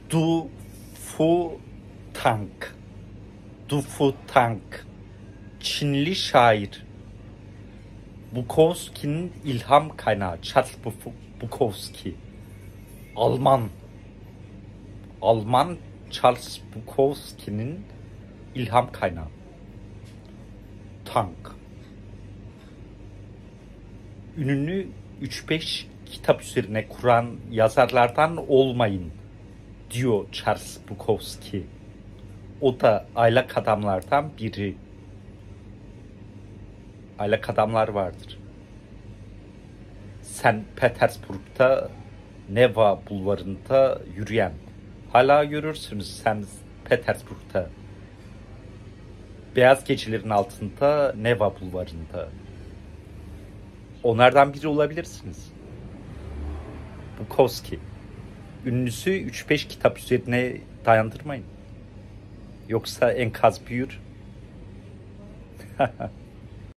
Du Fu Tang. Du Fu Tang. Çinli şair. Bukowski'nin ilham kaynağı. Charles Bukowski. Alman Charles Bukowski'nin ilham kaynağı. Tang. Ününü 3-5 kitap üzerine kuran yazarlardan olmayın diyor Charles Bukowski. O da aylak adamlardan biri. Aylak adamlar vardır. St. Petersburg'da Neva bulvarında yürüyen. Hala görürsünüz St. Petersburg'da. Beyaz gecelerin altında Neva bulvarında. Onlardan biri olabilirsiniz. Bukowski. Ününüzü 3-5 kitap üzerine dayandırmayın. Yoksa enkaz büyür.